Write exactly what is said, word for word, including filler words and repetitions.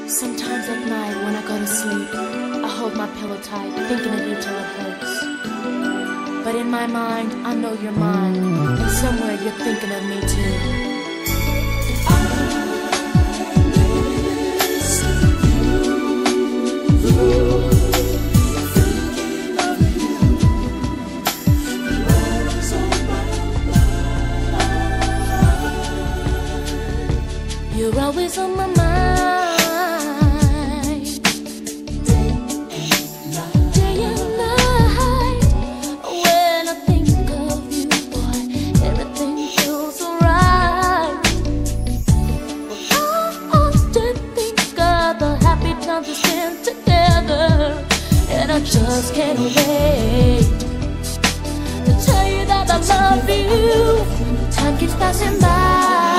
Sometimes at night when I go to sleep, I hold my pillow tight, thinking of you till it hurts. But in my mind, I know you're mine, and somewhere you're thinking of me too. You're always on my mind. Day and night. When I think of you, boy, everything feels alright. I often think of the happy times we spent together, and I just can't wait to tell you that I love you. Time keeps passing by.